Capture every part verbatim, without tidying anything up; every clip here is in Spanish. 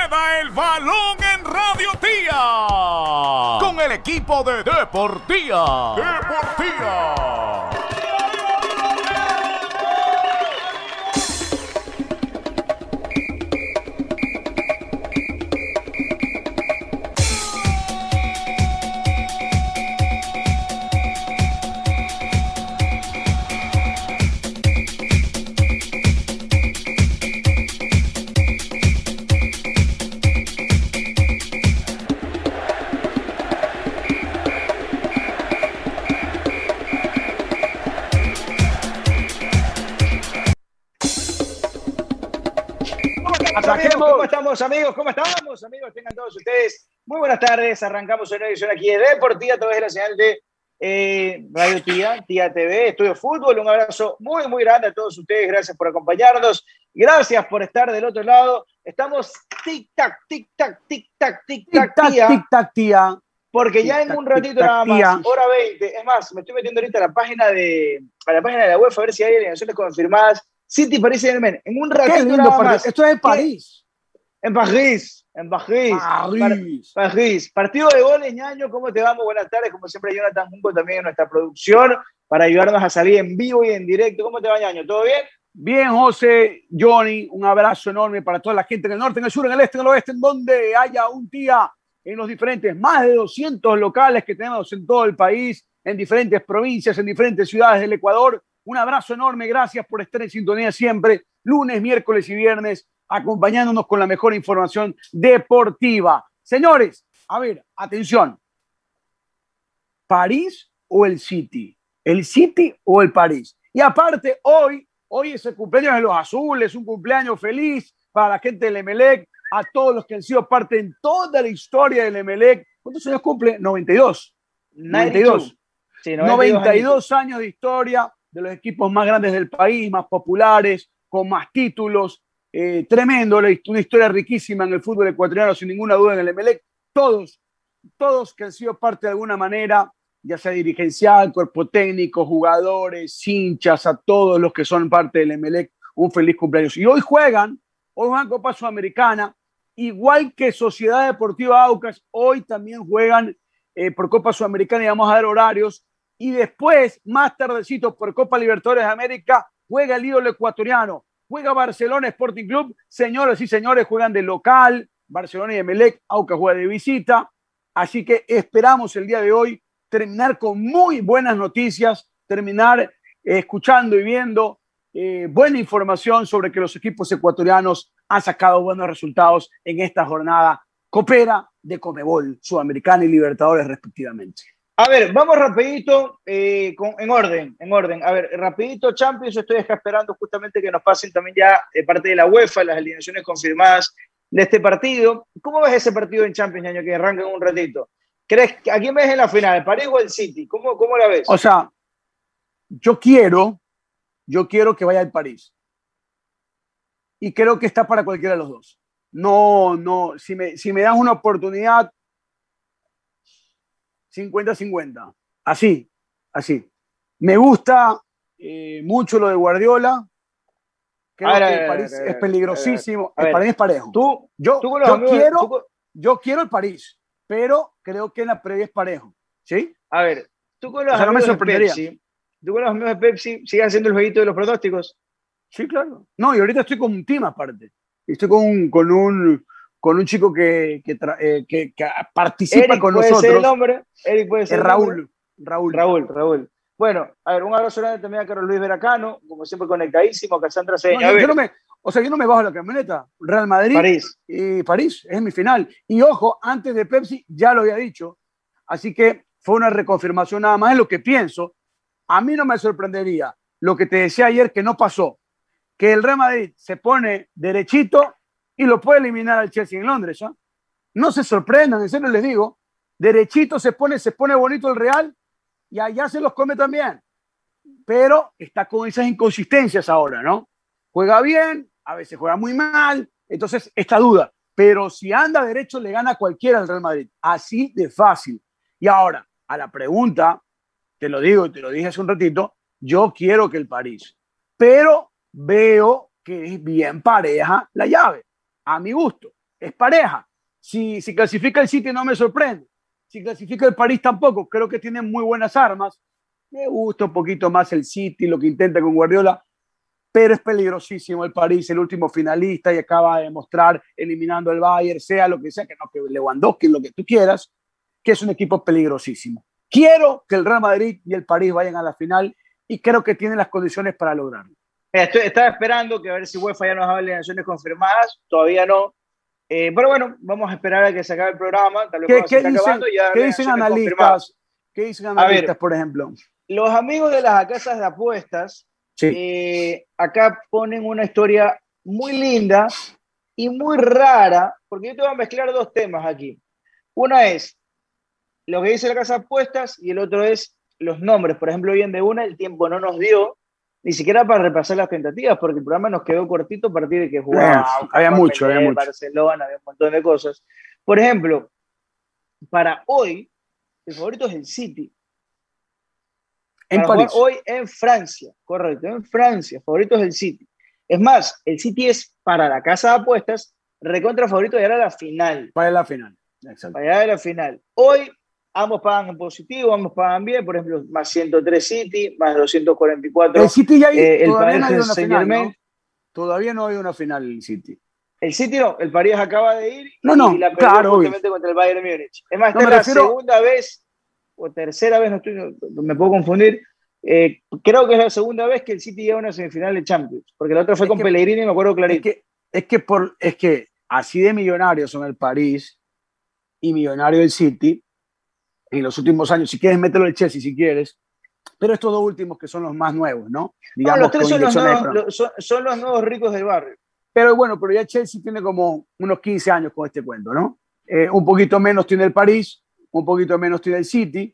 Rueda el balón en Radio Tía. Con el equipo de Deportía. Deportía. Amigos, ¿cómo estamos, amigos? ¿Cómo estamos, amigos? Tengan todos ustedes muy buenas tardes. Arrancamos una edición aquí de Deportía a través de la señal de eh, Radio Tía, Tía T V, Estudio Fútbol. Un abrazo muy, muy grande a todos ustedes. Gracias por acompañarnos. Gracias por estar del otro lado. Estamos tic-tac, tic-tac, tic-tac, tic-tac, tía. Tic-tac, tía. Porque ya en un ratito nada más, hora veinte. Es más, me estoy metiendo ahorita a la página de, a la página de la UEFA a ver si hay alineaciones confirmadas. City, París y Saint-Germain. En un ratito nada más. Esto es en París. En París, en París. París. París. Partido de goles, ñaño. ¿Cómo te vamos? Buenas tardes. Como siempre, Jonathan Junco también en nuestra producción para ayudarnos a salir en vivo y en directo. ¿Cómo te va, ñaño? ¿Todo bien? Bien, José, Johnny. Un abrazo enorme para toda la gente en el norte, en el sur, en el este, en el oeste, en donde haya un día en los diferentes, más de doscientos locales que tenemos en todo el país, en diferentes provincias, en diferentes ciudades del Ecuador. Un abrazo enorme, gracias por estar en sintonía siempre, lunes, miércoles y viernes, acompañándonos con la mejor información deportiva. Señores, a ver, atención. ¿París o el City? ¿El City o el París? Y aparte, hoy, hoy es el cumpleaños de los azules, un cumpleaños feliz para la gente del Emelec, a todos los que han sido parte en toda la historia del Emelec. ¿Cuántos años cumple? noventa y dos. noventa y dos. Sí, noventa y dos años de historia, de los equipos más grandes del país, más populares, con más títulos, eh, tremendo, una historia riquísima en el fútbol ecuatoriano, sin ninguna duda en el Emelec. Todos, todos que han sido parte de alguna manera, ya sea dirigencial, cuerpo técnico, jugadores, hinchas, a todos los que son parte del Emelec, un feliz cumpleaños. Y hoy juegan, hoy juegan Copa Sudamericana, igual que Sociedad Deportiva Aucas, hoy también juegan eh, por Copa Sudamericana y vamos a dar horarios. Y después, más tardecito, por Copa Libertadores de América, juega el ídolo ecuatoriano, juega Barcelona Sporting Club. Señoras y señores, juegan de local, Barcelona y Emelec, Aucas juega de visita. Así que esperamos el día de hoy terminar con muy buenas noticias, terminar eh, escuchando y viendo eh, buena información sobre que los equipos ecuatorianos han sacado buenos resultados en esta jornada copera de Conmebol, Sudamericana y Libertadores respectivamente. A ver, vamos rapidito, eh, con, en orden, en orden. A ver, rapidito, Champions, estoy acá esperando justamente que nos pasen también ya eh, parte de la UEFA, las alineaciones confirmadas de este partido. ¿Cómo ves ese partido en Champions, año que arranca en un ratito? ¿Crees, ¿A quién ves en la final, el París o el City? ¿Cómo, cómo la ves? O sea, yo quiero, yo quiero que vaya al París. Y creo que está para cualquiera de los dos. No, no, si me, si me das una oportunidad, cincuenta cincuenta. Así, así. Me gusta eh, mucho lo de Guardiola. Creo ver, que ver, el París ver, es peligrosísimo. ver, el París es parejo. Tú, yo, tú yo, amigos, quiero, tú, yo quiero el París, pero creo que en la previa es parejo. ¿Sí? A ver, tú con los o sea, no me amigos de sorprendería. Pepsi, tú con los amigos de Pepsi, ¿sigues haciendo el jueguito de los pronósticos? Sí, claro. No, y ahorita estoy con un team aparte. Estoy con un, con un, con un chico que, que, eh, que, que participa Eric con puede nosotros. Ser el nombre. Eric puede ser es el Raúl, nombre. Raúl. Raúl, Raúl. Bueno, a ver, un abrazo grande también a Carlos Luis Veracano, como siempre conectadísimo, a Cassandra Cedeño. No, yo, yo no me, o sea, yo no me bajo la camioneta. Real Madrid París. y París, es mi final. Y ojo, antes de Pepsi ya lo había dicho, así que fue una reconfirmación nada más en lo que pienso. A mí no me sorprendería lo que te decía ayer que no pasó, que el Real Madrid se pone derechito y lo puede eliminar al Chelsea en Londres. ¿eh? No se sorprendan, en serio les digo, derechito se pone, se pone bonito el Real y allá se los come también. Pero está con esas inconsistencias ahora, ¿no? Juega bien, a veces juega muy mal, entonces esta duda. Pero si anda derecho, le gana a cualquiera al Real Madrid. Así de fácil. Y ahora, a la pregunta, te lo digo y te lo dije hace un ratito, yo quiero que el París. Pero veo que es bien pareja la llave, a mi gusto. es pareja. Si, si clasifica el City no me sorprende. Si clasifica el París tampoco. Creo que tienen muy buenas armas. Me gusta un poquito más el City, lo que intenta con Guardiola, pero es peligrosísimo el París, el último finalista, y acaba de demostrar eliminando al Bayern, sea lo que sea, que no, que Lewandowski, lo que tú quieras, que es un equipo peligrosísimo. Quiero que el Real Madrid y el París vayan a la final y creo que tienen las condiciones para lograrlo. Estoy, estaba esperando que a ver si UEFA ya nos da alineaciones confirmadas, todavía no. Eh, pero bueno, vamos a esperar a que se acabe el programa. Tal vez ¿Qué, se ¿qué, está dicen, acabando y ya ¿qué dicen analistas? ¿Qué dicen analistas, ver, por ejemplo? Los amigos de las casas de apuestas, sí. eh, acá ponen una historia muy linda y muy rara, porque yo te voy a mezclar dos temas aquí. Una es lo que dice la casa de apuestas y el otro es los nombres. Por ejemplo, bien de una, el tiempo no nos dio ni siquiera para repasar las tentativas, porque el programa nos quedó cortito a partir de que jugaba. Bueno, había mucho, había mucho. Barcelona, había un montón de cosas. Por ejemplo, para hoy, el favorito es el City. En para París. Jugar hoy en Francia, correcto, en Francia, favorito es el City. Es más, el City es para la casa de apuestas recontra favorito de llegar a la final. Para la final, exacto. Para llegar a la final. Hoy ambos pagan en positivo, ambos pagan bien, por ejemplo, más ciento tres City, más doscientos cuarenta y cuatro. El City ya eh, el todavía Paris no ha ido a una final, ¿no? Todavía no ha ido a una final el City. El City no, el París acaba de ir no, no, y la perdió claro, justamente obvio. Contra el Bayern Múnich. Es más, no, esta es la refiero... segunda vez o tercera vez, no estoy, no, me puedo confundir, eh, creo que es la segunda vez que el City llega a una semifinal de Champions, porque la otra fue es con que, Pellegrini, me acuerdo clarito. Es que, es, que por, es que así de millonarios son el París y millonario el City en los últimos años. Si quieres, mételo el Chelsea si quieres, pero estos dos últimos que son los más nuevos, ¿no? Digamos, no, los tres son los, nuevos, los, son, son los nuevos ricos del barrio. Pero bueno, pero ya Chelsea tiene como unos quince años con este cuento, ¿no? Eh, un poquito menos tiene el París, un poquito menos tiene el City,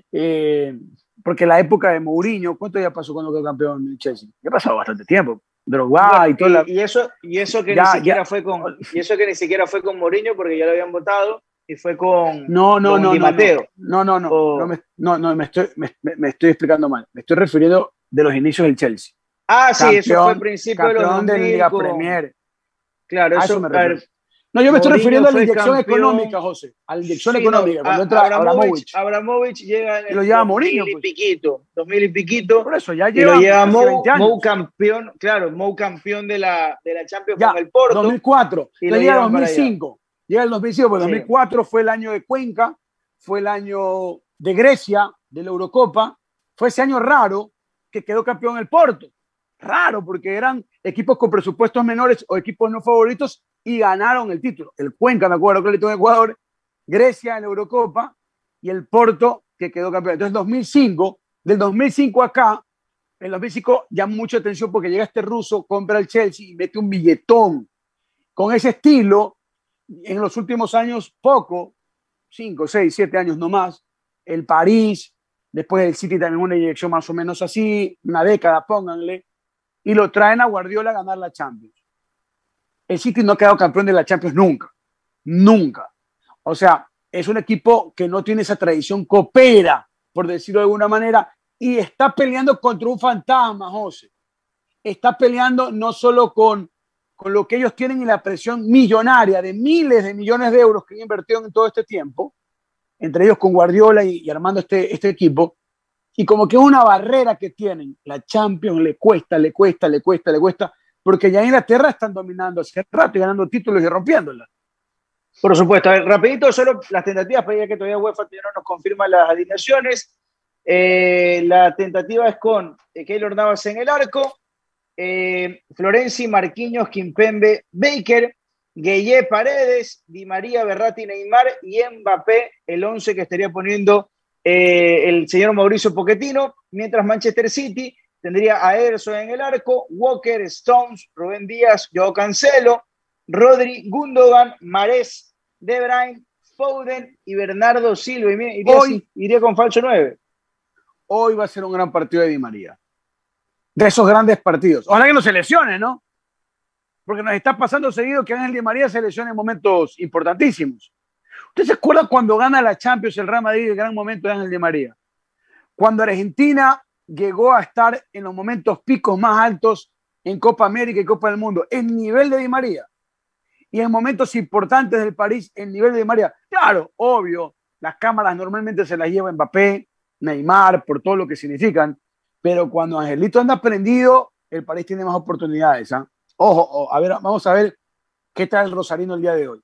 eh, porque la época de Mourinho, ¿cuánto ya pasó cuando quedó campeón el Chelsea? Ya ha pasado bastante tiempo. Drogba y todo. La... Y eso, y eso que ya, ni siquiera ya. fue con, y eso que ni siquiera fue con Mourinho, porque ya lo habían votado, y fue con no, no, con no, Di no, Matteo. No, no, no, o... no, me, no, no, me estoy, me, me estoy explicando mal. Me estoy refiriendo de los inicios del Chelsea. Ah, sí, campeón, eso fue al principio de los dos mil de la Liga con... Premier. Claro, eso, eso me refiero. No, yo me estoy Mourinho refiriendo a la inyección campeón. económica, José. A la inyección sí, económica. No, cuando entra Abramovich. Abramovich llega en y lo lleva Mourinho. Dos mil y piquito. Dos mil y piquito. Por eso, ya lleva. Y lo lleva Mou, Mou campeón. Claro, Mou campeón de la, de la Champions ya, con el Porto. dos mil cuatro. Y lo llega dos mil cinco. Llega el dos mil cinco, porque sí. dos mil cuatro fue el año de Cuenca. Fue el año de Grecia, de la Eurocopa. Fue ese año raro que quedó campeón el Porto. Raro, porque eran equipos con presupuestos menores o equipos no favoritos y ganaron el título. El Cuenca, me acuerdo, clarito en Ecuador, Grecia en la Eurocopa y el Porto que quedó campeón. Entonces, dos mil cinco, del dos mil cinco acá, en dos mil cinco llama mucha atención porque llega este ruso, compra el Chelsea y mete un billetón. Con ese estilo, en los últimos años, poco, cinco, seis, siete años no más, el París, después el City también una inyección más o menos así, una década, pónganle, y lo traen a Guardiola a ganar la Champions. El City no ha quedado campeón de la Champions nunca, nunca. O sea, es un equipo que no tiene esa tradición copera, por decirlo de alguna manera, y está peleando contra un fantasma, José. Está peleando no solo con, con lo que ellos tienen y la presión millonaria de miles de millones de euros que han invertido en todo este tiempo, entre ellos con Guardiola y, y armando este, este equipo, y como que es una barrera que tienen. La Champions le cuesta, le cuesta, le cuesta, le cuesta, porque ya en Inglaterra están dominando hace rato y ganando títulos y rompiéndola. Por supuesto. A ver, rapidito, solo las tentativas, para ya que todavía UEFA no nos confirma las alineaciones. Eh, la tentativa es con eh, Keylor Navas en el arco, eh, Florenzi, Marquinhos, Kimpembe, Baker, Gueye, Paredes, Di María, Berratti, Neymar y Mbappé, el once que estaría poniendo Eh, el señor Mauricio Pochettino, mientras Manchester City tendría a Ederson en el arco, Walker, Stones, Rubén Díaz, Joao Cancelo, Rodri, Gundogan, Mahrez, De Bruyne, Foden y Bernardo Silva. Iría, hoy, iría con falso nueve. Hoy va a ser un gran partido de Di María. De esos grandes partidos. Ojalá que no se lesione, ¿no? Porque nos está pasando seguido que Ángel Di María se lesiona en momentos importantísimos. ¿Usted se acuerda cuando gana la Champions el Real Madrid, el gran momento de Ángel Di María? Cuando Argentina llegó a estar en los momentos picos más altos en Copa América y Copa del Mundo, el nivel de Di María. y en momentos importantes del París, el nivel de Di María, claro, obvio, las cámaras normalmente se las lleva Mbappé, Neymar, por todo lo que significan, pero cuando Angelito anda prendido, el París tiene más oportunidades. ¿eh? Ojo, ojo, a ver, vamos a ver qué tal el Rosarino el día de hoy.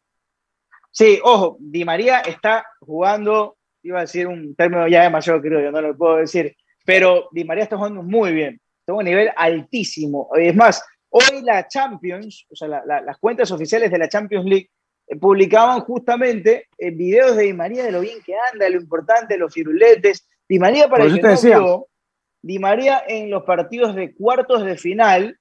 Sí, ojo, Di María está jugando, iba a decir un término ya demasiado creo, no lo puedo decir, pero Di María está jugando muy bien, está a un nivel altísimo. Es más, hoy la Champions, o sea, la, la, las cuentas oficiales de la Champions League eh, publicaban justamente eh, videos de Di María de lo bien que anda, lo importante, los firuletes. Di María, para el que no vio, Di María en los partidos de cuartos de final,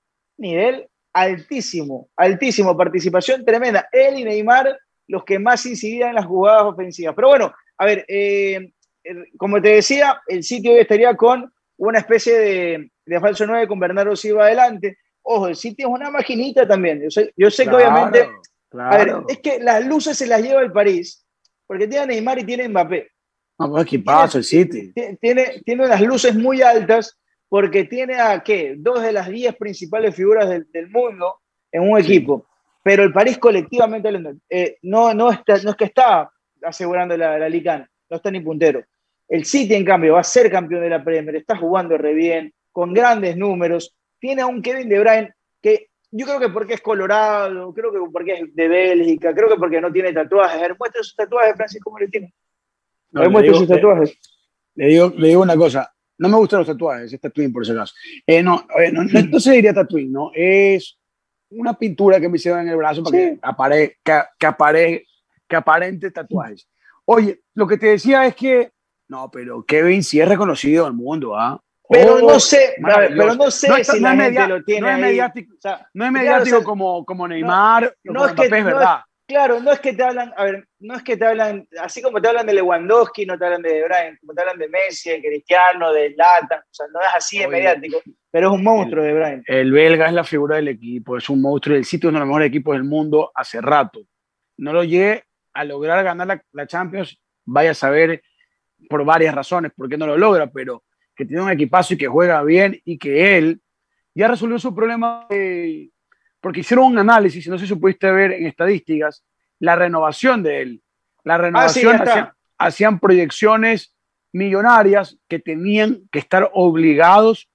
nivel altísimo, altísimo, participación tremenda. Él y Neymar, los que más incidían en las jugadas ofensivas. Pero bueno, a ver, eh, como te decía, el City hoy estaría con una especie de, de falso nueve con Bernardo Silva adelante. Ojo, el City es una maquinita también. Yo sé, yo sé claro, que obviamente, claro. A ver, es que las luces se las lleva el París, porque tiene a Neymar y tiene a Mbappé. No, pues ¿qué pasa el City? Tiene, tiene unas luces muy altas, porque tiene a, ¿qué? Dos de las diez principales figuras del, del mundo en un equipo. Sí. Pero el París colectivamente eh, no, no, está, no es que está asegurando la, la Liga, no está ni puntero. El City, en cambio, va a ser campeón de la Premier, está jugando re bien, con grandes números. Tiene a un Kevin De Bruyne que yo creo que porque es colorado, creo que porque es de Bélgica, creo que porque no tiene tatuajes. A ver, muestra sus tatuajes, Francisco Moretino. No, le, digo, sus tatuajes. Le, le, digo, le digo una cosa, no me gustan los tatuajes, es tatuín por si acaso. Eh, no, eh, no, no, no se diría tatuín, ¿no? Es una pintura que me hicieron en el brazo para sí. que, apare, que, que, apare, que aparente tatuajes. Oye, lo que te decía es que, no, pero Kevin sí es reconocido en el mundo, ¿ah? ¿eh? Pero, oh, no sé, ver, pero no sé no está, si no la media, gente lo tiene no es mediático, o sea, no es mediático claro, o sea, como, como Neymar no, o no como es que, Mbappé, es no verdad. Es, claro, no es que te hablan, a ver, no es que te hablan, así como te hablan de Lewandowski, no te hablan de De Bruyne, como te hablan de Messi, de Cristiano, de Zlatan, o sea, no es así de Oye, mediático, pero es un monstruo el, De Bruyne. El belga es la figura del equipo, es un monstruo, el City es uno de los mejores equipos del mundo hace rato. No lo llegue a lograr ganar la, la Champions, vaya a saber por varias razones por qué no lo logra, pero que tiene un equipazo y que juega bien y que él ya resolvió su problema de, porque hicieron un análisis, no sé si pudiste ver en estadísticas, la renovación de él. La renovación, ah, sí, hacían, hacían proyecciones millonarias que tenían que estar obligados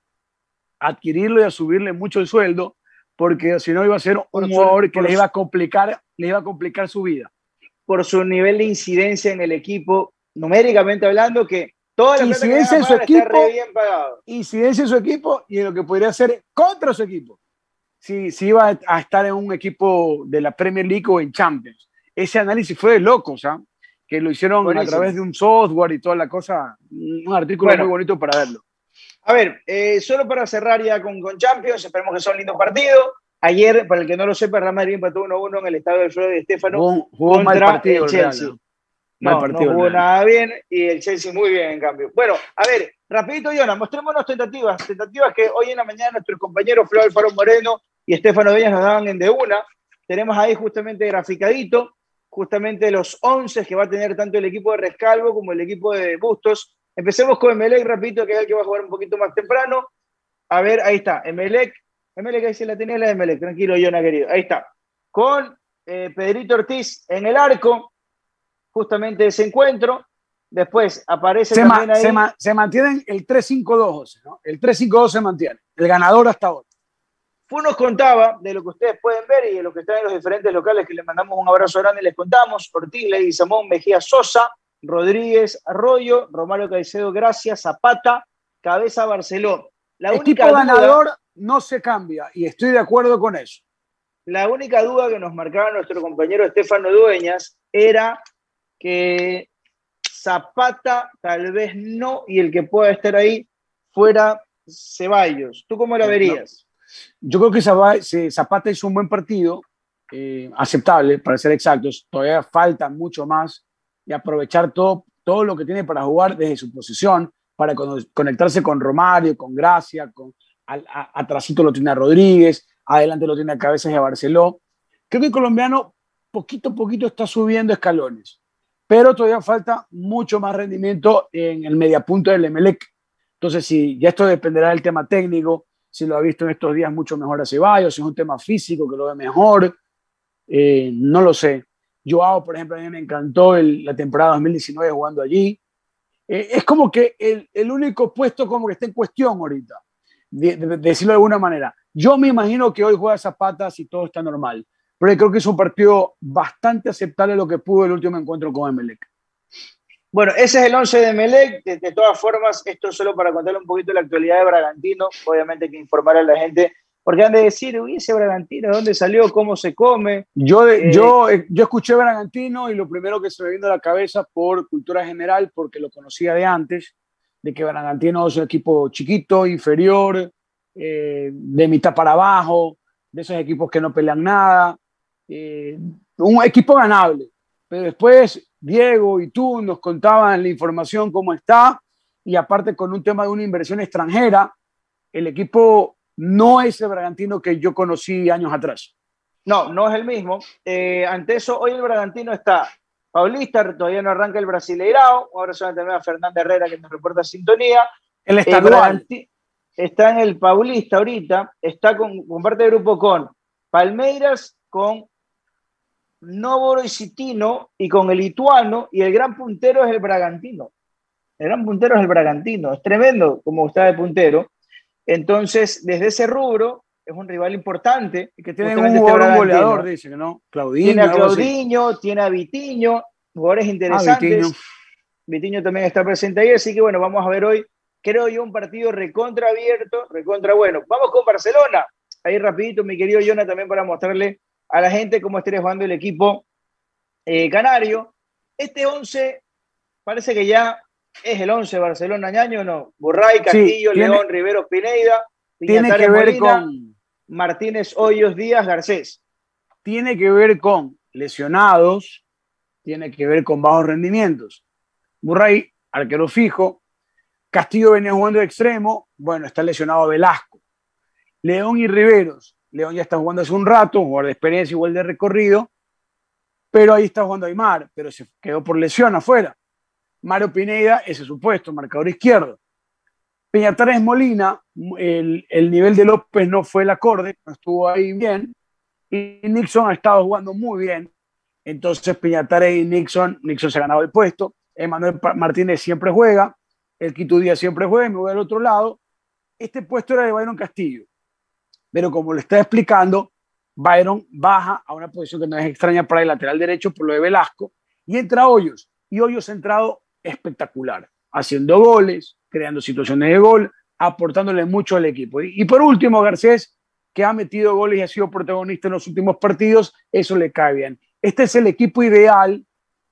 a adquirirlo y a subirle mucho el sueldo, porque si no iba a ser un jugador que les iba a complicar, les iba a complicar su vida. Por su nivel de incidencia en el equipo, numéricamente hablando, que toda la incidencia en su equipo, incidencia en su equipo y en lo que podría hacer contra su equipo. Si, si iba a estar en un equipo de la Premier League o en Champions. Ese análisis fue de locos, ¿eh? Que lo hicieron Buenísimo. A través de un software y toda la cosa. Un artículo bueno, muy bonito para verlo. A ver, eh, solo para cerrar ya con, con Champions, esperemos que sea un lindo partido. Ayer, para el que no lo sepa, Real Madrid empató uno a uno en el estadio del Floro de Stéfano jugó, jugó contra mal partido, el Chelsea. Real, ¿no? No, partido, no jugó nada bien y el Chelsea muy bien, en cambio. Bueno, a ver, rapidito, Jonas, mostrémonos tentativas. Tentativas que hoy en la mañana nuestros compañeros Flor Alfaro Moreno y Estefano Dueñas nos daban en de una. Tenemos ahí justamente graficadito, justamente los once que va a tener tanto el equipo de Rescalvo como el equipo de Bustos. Empecemos con Emelec, rapidito, que es el que va a jugar un poquito más temprano. A ver, ahí está, Emelec. Emelec, ahí se la tenía la de Emelec, tranquilo, Jonas, querido. Ahí está. Con eh, Pedrito Ortiz en el arco, justamente ese encuentro. Después aparece se también ma, ahí. Se, ma, se mantienen el tres cinco dos, ¿no? El tres cinco dos se mantiene. El ganador hasta ahora. Fu nos contaba de lo que ustedes pueden ver y de lo que están en los diferentes locales, que les mandamos un abrazo grande, les contamos. Ortiz, Ley, Samón, Mejía, Sosa, Rodríguez, Arroyo, Romario Caicedo, Gracia, Zapata, Cabeza, Barceló. La el equipo ganador duda, no se cambia y estoy de acuerdo con eso. La única duda que nos marcaba nuestro compañero Estefano Dueñas era que Zapata tal vez no, y el que pueda estar ahí fuera Ceballos. ¿Tú cómo la verías? No. Yo creo que Zapata hizo un buen partido, eh, aceptable para ser exactos. Todavía falta mucho más y aprovechar todo, todo lo que tiene para jugar desde su posición, para conectarse con Romario, con Gracia, con, atrásito lo tiene a Rodríguez, adelante lo tiene a Cabezas y a Barceló. Creo que el colombiano poquito a poquito está subiendo escalones, pero todavía falta mucho más rendimiento en el mediapunto del Emelec. Entonces, si ya esto dependerá del tema técnico, si lo ha visto en estos días mucho mejor a Ceballos, si es un tema físico que lo ve mejor. Eh, no lo sé. Joao, por ejemplo, a mí me encantó el, la temporada dos mil diecinueve jugando allí. Eh, es como que el, el único puesto como que está en cuestión ahorita, de, de, de decirlo de alguna manera. Yo me imagino que hoy juega Zapata si todo está normal, pero creo que es un partido bastante aceptable lo que pudo el último encuentro con Emelec. Bueno, ese es el once de Emelec. De, de todas formas, esto solo para contarle un poquito la actualidad de Bragantino. Obviamente hay que informar a la gente, porque han de decir, uy, ese Bragantino, ¿de dónde salió? ¿Cómo se come? Yo, Eh, yo, yo escuché Bragantino y lo primero que se me vino a la cabeza por cultura general, porque lo conocía de antes, de que Bragantino es un equipo chiquito, inferior, eh, de mitad para abajo, de esos equipos que no pelean nada, eh, un equipo ganable. Pero después Diego y tú nos contaban la información cómo está, y aparte con un tema de una inversión extranjera, el equipo no es el Bragantino que yo conocí años atrás. No, no es el mismo. Eh, ante eso, hoy el Bragantino está Paulista, todavía no arranca el Brasileirao. Ahora solamente también a Fernanda Herrera, que nos reporta sintonía. El El estadual. Bragantino está en el Paulista ahorita, está con, comparte de grupo con Palmeiras, con Novoro y Citino y con el Lituano, y el gran puntero es el Bragantino. El gran puntero es el Bragantino. Es tremendo como está de puntero. Entonces, desde ese rubro, es un rival importante. Y que tiene un jugador, este un goleador, dice que no. Claudinho, tiene a Claudinho, tiene a Vitiño, jugadores interesantes. Ah, Vitiño también está presente ahí, así que bueno, vamos a ver hoy, creo yo, un partido recontra abierto, recontra bueno. Vamos con Barcelona. Ahí rapidito, mi querido Jonah, también para mostrarle a la gente cómo estaría jugando el equipo eh, canario. Este once parece que ya es el once Barcelona Ñaño, ¿no? Burray, Castillo, sí, tiene, León, Rivero, Pineda, tiene que ver Molina, con Martínez, Hoyos, Díaz, Garcés. Tiene que ver con lesionados, tiene que ver con bajos rendimientos. Burray, arquero fijo. Castillo venía jugando de extremo, bueno, está lesionado Velasco. León y Riveros. León ya está jugando hace un rato, un jugador de experiencia igual de recorrido, pero ahí está jugando Aymar, pero se quedó por lesión afuera. Mario Pineda, ese supuesto, marcador izquierdo. Peñatares Molina, el, el nivel de López no fue el acorde, no estuvo ahí bien, y Nixon ha estado jugando muy bien. Entonces Peñatares y Nixon, Nixon se ha ganado el puesto. Emanuel Martínez siempre juega, el Quito Díaz siempre juega, me voy al otro lado. Este puesto era de Byron Castillo, pero como le está explicando, Byron baja a una posición que no es extraña para el lateral derecho por lo de Velasco, y entra Hoyos, y Hoyos ha entrado espectacular, haciendo goles, creando situaciones de gol, aportándole mucho al equipo. Y, y por último, Garcés, que ha metido goles y ha sido protagonista en los últimos partidos, eso le cae bien. Este es el equipo ideal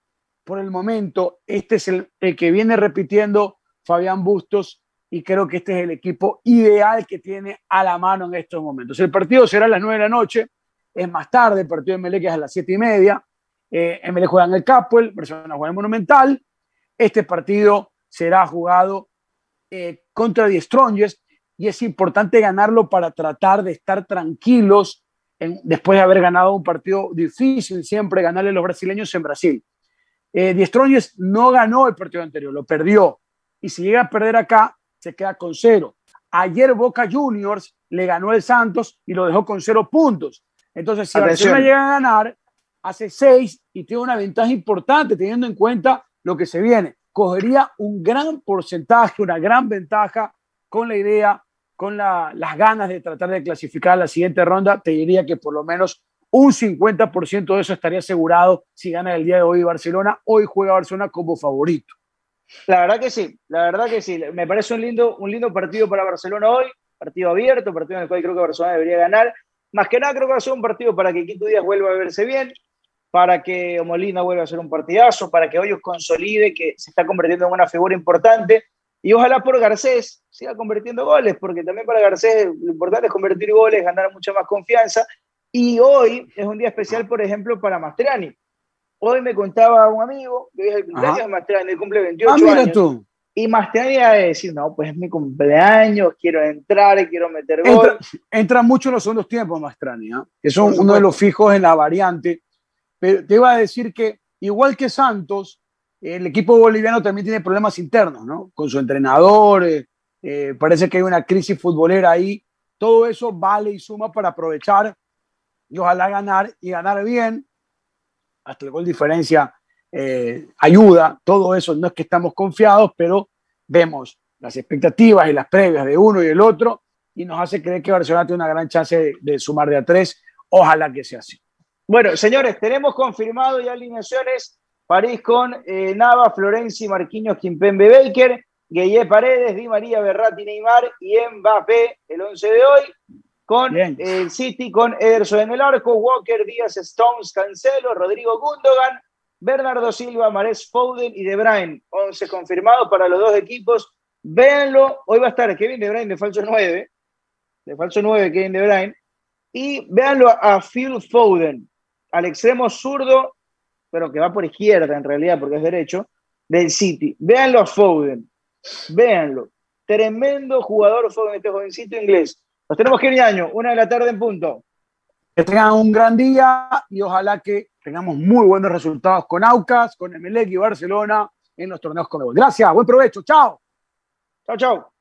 por el momento, este es el, el que viene repitiendo Fabián Bustos, y creo que este es el equipo ideal que tiene a la mano en estos momentos. El partido será a las nueve de la noche, es más tarde, el partido de Emelec es a las siete y media, eh, Emelec juega en el Capuel, Barcelona juega en el Monumental. Este partido será jugado eh, contra Die Strongest, y es importante ganarlo para tratar de estar tranquilos en, después de haber ganado un partido difícil, siempre ganarle a los brasileños en Brasil. Eh, Die Strongest no ganó el partido anterior, lo perdió, y si llega a perder acá, se queda con cero. Ayer Boca Juniors le ganó el Santos y lo dejó con cero puntos. Entonces, si Atención. Barcelona llega a ganar, hace seis y tiene una ventaja importante teniendo en cuenta lo que se viene. Cogería un gran porcentaje, una gran ventaja con la idea, con la, las ganas de tratar de clasificar a la siguiente ronda. Te diría que por lo menos un cincuenta por ciento de eso estaría asegurado si gana el día de hoy Barcelona. Hoy juega Barcelona como favorito. La verdad que sí, la verdad que sí. Me parece un lindo, un lindo partido para Barcelona hoy, partido abierto, partido en el cual creo que Barcelona debería ganar. Más que nada creo que va a ser un partido para que Quito Díaz vuelva a verse bien, para que Molina vuelva a hacer un partidazo, para que Hoyos consolide que se está convirtiendo en una figura importante, y ojalá por Garcés siga convirtiendo goles, porque también para Garcés lo importante es convertir goles, ganar mucha más confianza. Y hoy es un día especial, por ejemplo, para Mastroeni. Hoy me contaba un amigo que es el cumpleaños de Mastroeni, cumple veintiocho ah, mira años. Tú. Y Mastroeni iba a decir, no, pues es mi cumpleaños, quiero entrar, quiero meter gol. Entra, entra mucho en los segundos tiempos Mastroeni, ¿eh? Que son uno de los fijos en la variante. Pero te iba a decir que, igual que Santos, el equipo boliviano también tiene problemas internos, ¿no? Con su entrenador, eh, eh, parece que hay una crisis futbolera ahí. Todo eso vale y suma para aprovechar y ojalá ganar y ganar bien. Hasta el gol diferencia eh, ayuda, todo eso. No es que estamos confiados, pero vemos las expectativas y las previas de uno y el otro y nos hace creer que Barcelona tiene una gran chance de, de sumar de a tres. Ojalá que sea así. Bueno, señores, tenemos confirmado ya alineaciones. París con eh, Nava, Florenzi, Marquinhos, Kimpembe, Baker, Gueye, Paredes, Di María, Verratti, Neymar y Mbappé, el once de hoy. Con eh, el City, con Ederson en el arco, Walker, Díaz, Stones, Cancelo, Rodrigo Gundogan, Bernardo Silva, Mahrez, Foden y De Bruyne. once confirmados para los dos equipos. Véanlo, hoy va a estar Kevin De Bruyne de falso nueve, de falso nueve Kevin De Bruyne. Y véanlo a Phil Foden, al extremo zurdo, pero que va por izquierda en realidad porque es derecho, del City. Véanlo a Foden, véanlo. Tremendo jugador Foden, este jovencito inglés. Nos tenemos que ir, Ñaño, una de la tarde en punto. Que tengan un gran día y ojalá que tengamos muy buenos resultados con Aucas, con Emelec y Barcelona en los torneos Conmebol. Gracias, buen provecho, chao. Chao, chao.